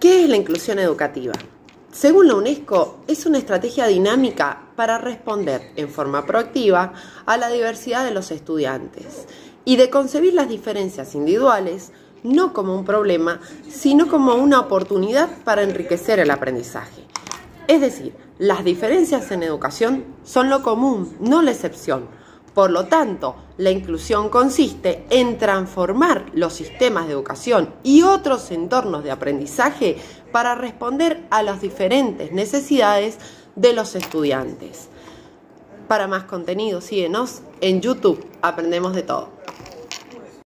¿Qué es la inclusión educativa? Según la UNESCO, es una estrategia dinámica para responder en forma proactiva a la diversidad de los estudiantes y de concebir las diferencias individuales no como un problema, sino como una oportunidad para enriquecer el aprendizaje. Es decir, las diferencias en educación son lo común, no la excepción. Por lo tanto, la inclusión consiste en transformar los sistemas de educación y otros entornos de aprendizaje para responder a las diferentes necesidades de los estudiantes. Para más contenido, síguenos en YouTube, Aprendemos de Todo.